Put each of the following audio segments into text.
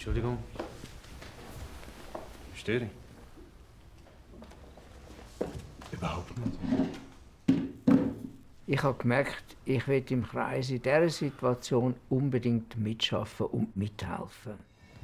Entschuldigung. Störe ich? Überhaupt nicht. Ich habe gemerkt, ich will im Kreis in dieser Situation unbedingt mitschaffen und mithelfen.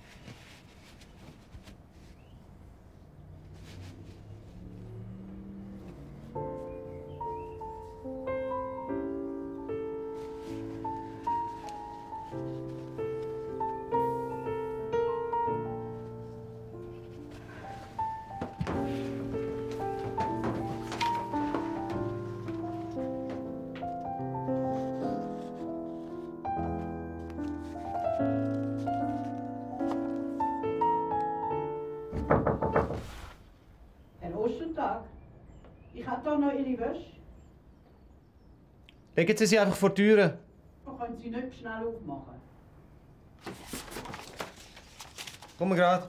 Ich habe hier noch Ihre Wäsche. Legen Sie sie einfach vor die Türe. Da können Sie nicht schnell aufmachen. Komm gerade.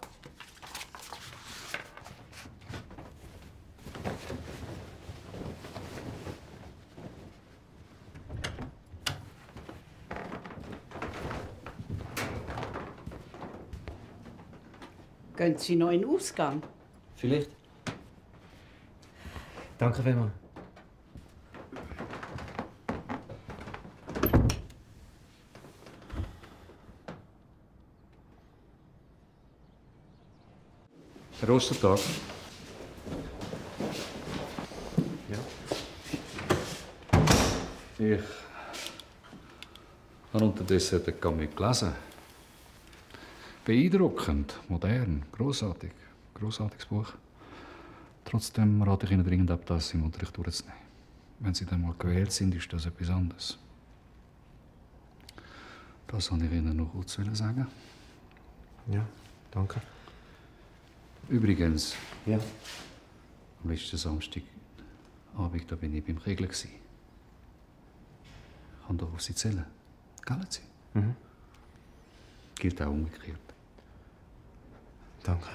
Gehen Sie noch in den Ausgang? Vielleicht. Danke vielmals. Herr Ostertag. Ja. Ich habe unterdessen den Comic gelesen. Beeindruckend, modern, grossartig. Grossartiges Buch. Trotzdem rate ich Ihnen dringend ab, das im Unterricht durchzunehmen. Wenn Sie dann mal gewählt sind, ist das etwas anderes. Das wollte ich Ihnen noch kurz sagen. Ja, danke. Übrigens, Ja. am letzten Samstagabend da bin ich beim Kegeln. Ich kann doch auf Sie zählen. Gell, Sie? Mhm. Gilt auch umgekehrt. Danke.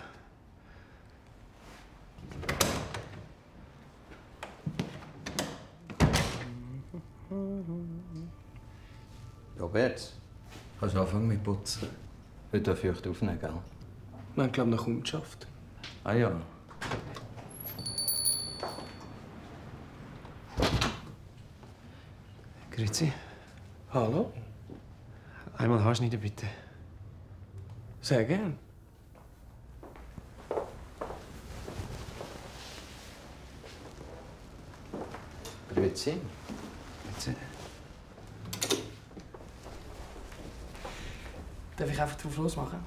Robert, kannst du anfangen mit Putzen? Heute darf ich euch aufnehmen, gell? Wir haben, glaube ich, noch kaum geschafft. Ah ja. Grüezi. Hallo? Einmal Haarschneiden, bitte. Sehr gern. Grüezi. Grüezi. Darf ich einfach drauf losmachen?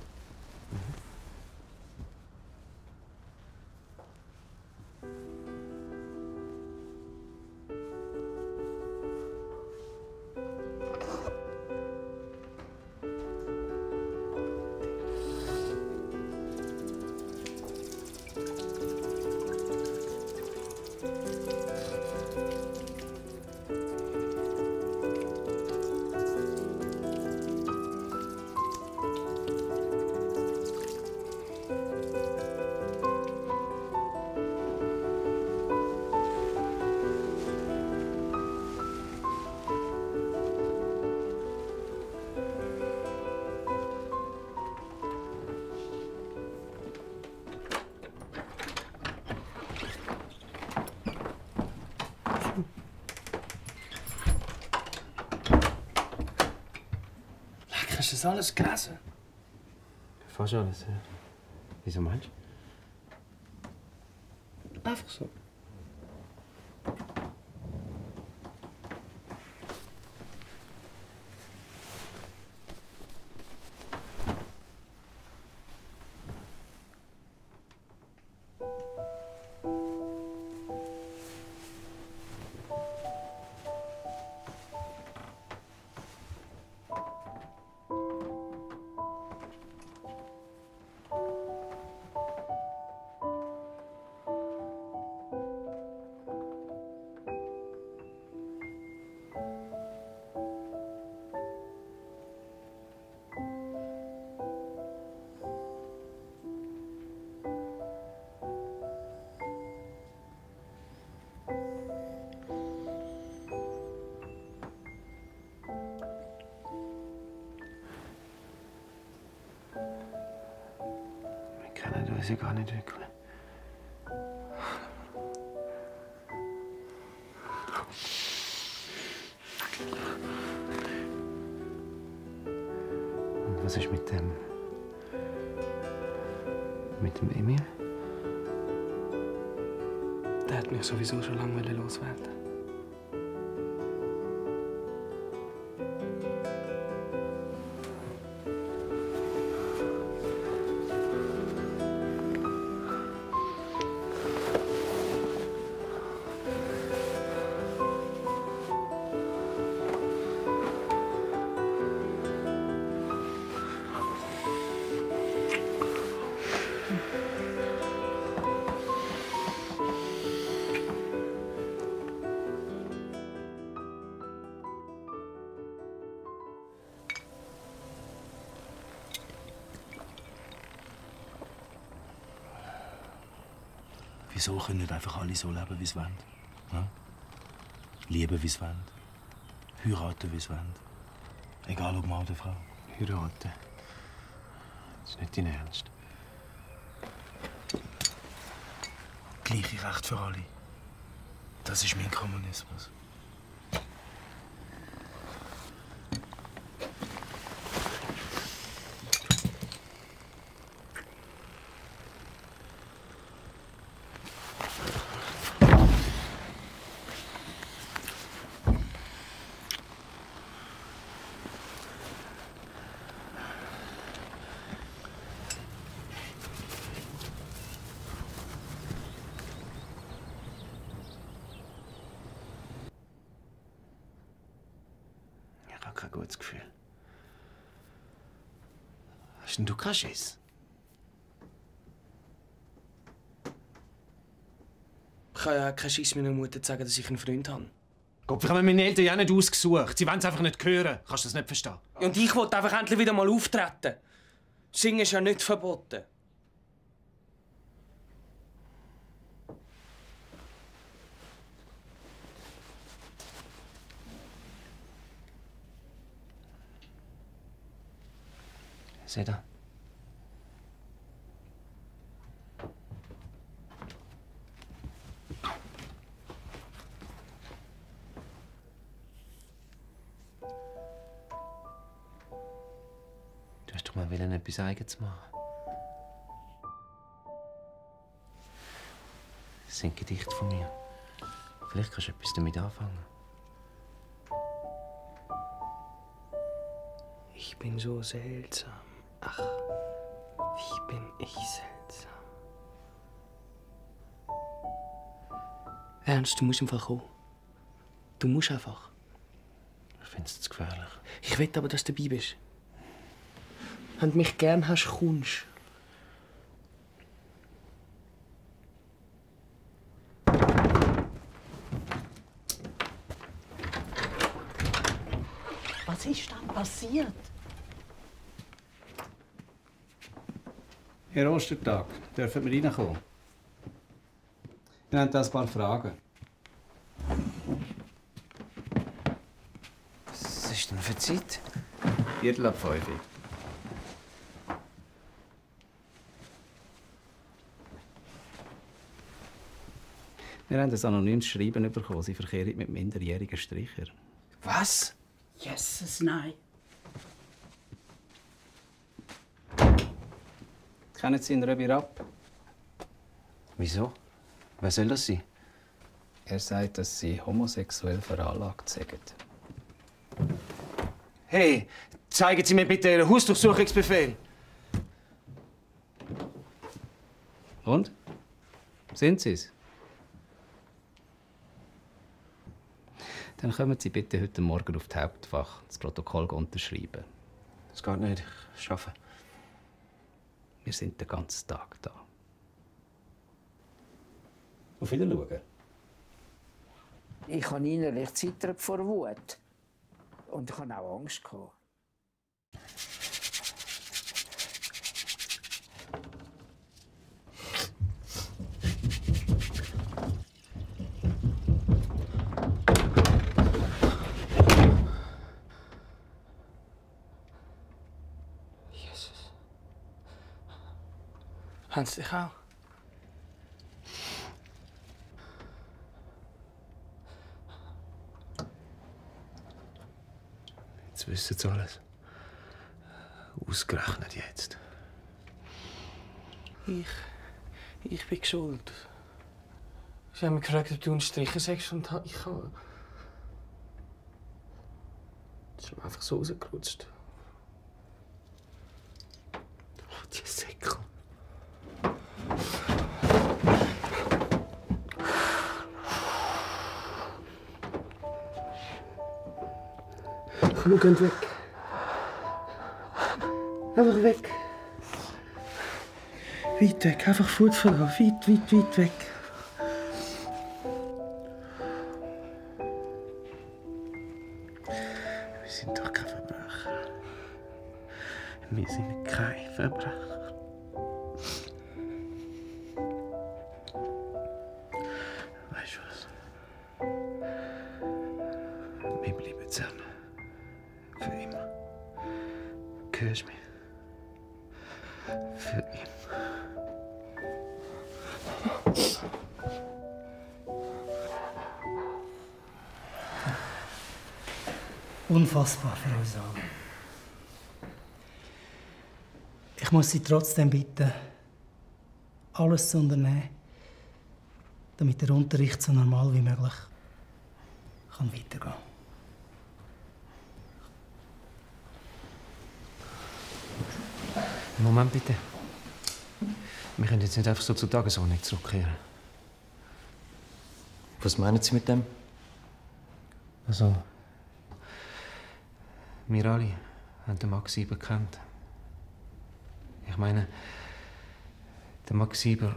Hast du das alles gelesen? Fast alles, ja. Wieso meinst du? Einfach so. kann uns ja gar nicht wirklich. Und was ist mit dem Emil? Der hat mich sowieso schon lange loswerden. Wieso können nicht einfach alle so leben, wie sie wollen? Ja? Lieben, wie sie wollen. Heiraten, wie sie wollen. Egal ob Mann oder Frau. Heiraten? Das ist nicht dein Ernst. Gleiche Recht für alle. Das ist mein Kommunismus. Ich habe kein gutes Gefühl. Hast denn du keinen Schiss? Ich habe ja keinen Schiss, meiner Mutter zu sagen, dass ich einen Freund habe. Gott, ich habe meine Eltern ja nicht ausgesucht. Sie wollen es einfach nicht hören. Kannst du das nicht verstehen? Und ich wollte einfach endlich wieder mal auftreten. Singen ist ja nicht verboten. Seht ihr? Du hast doch mal etwas Eigenes machen. Das sind Gedichte von mir. Vielleicht kannst du etwas damit anfangen. Ich bin so seltsam. Ach, wie bin ich seltsam. Ernst, du musst einfach kommen. Du musst einfach. Ich finde es zu gefährlich. Ich will aber, dass du dabei bist. Wenn du mich gern hast, kommst. Was ist dann passiert? Herr Ostertag, dürfen wir reinkommen? Wir haben da ein paar Fragen. Was ist denn für Zeit? Viertel ab 5. Wir haben ein anonymes Schreiben bekommen. Sie verkehren mit minderjährigen Stricher. Was? Jesus, nein. Kennen Sie ihn Röbi Rapp? Wieso? Wer soll das sein? Er sagt, dass Sie homosexuell veranlagt sind. Hey, zeigen Sie mir bitte Ihren Hausdurchsuchungsbefehl. Und? Sind Sie es? Dann kommen Sie bitte heute Morgen auf das Hauptfach das Protokoll unterschreiben. Das geht nicht. Ich arbeite. Wir sind den ganzen Tag da. Auf Wiedersehen. Ich habe innerlich zittert vor Wut. Und ich hatte auch Angst. Haben sie dich auch? Jetzt wissen sie alles. Ausgerechnet jetzt. Ich bin schuld. Sie haben mich gefragt, ob du einen Stricher sagst und ich habe... Das ist mir einfach so rausgerutscht. Oh, die Säckel. Komm, wir gehen weg. Einfach weg. Weit weg, einfach Fuß verlassen. Weit weg. Wir sind doch kein Verbrecher. Wir sind kein Verbrecher. Weißt du was? Wir bleiben zusammen. Für immer. Hörst du mich? Für immer. Unfassbar für uns alle. Ich muss Sie trotzdem bitten, alles zu unternehmen, damit der Unterricht so normal wie möglich weitergehen kann. Moment bitte. Wir können jetzt nicht einfach so zur Tagesordnung zurückkehren. Was meinen Sie mit dem? Also, wir alle haben den Max Sieber gekannt. Ich meine, der Max Sieber...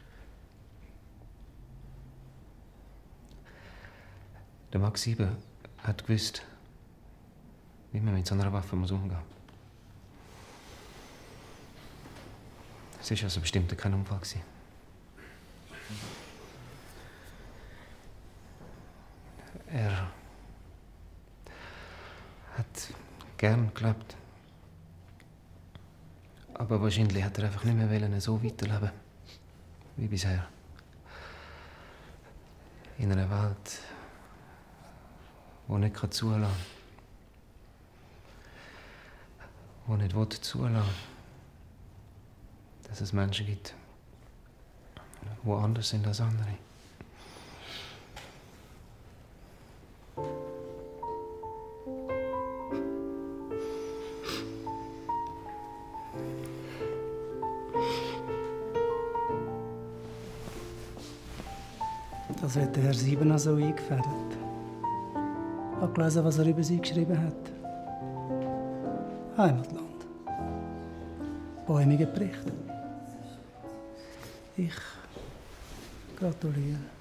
Der Max Sieber hat gewusst, wie man mit so einer Waffe umgehen muss. Es war also bestimmt kein Unfall. Er hat gern gelebt. Aber wahrscheinlich hat er einfach nicht mehr so weiterleben wie bisher. In einer Welt, die nicht zulassen kann. Die nicht zulassen will, dass es Menschen gibt, die anders sind als andere. Das hat der Herr Siebener so eingefädelt. Ich habe gelesen, was er über Sie geschrieben hat. Heimatland. Bäumige Berichte. Ich gratuliere.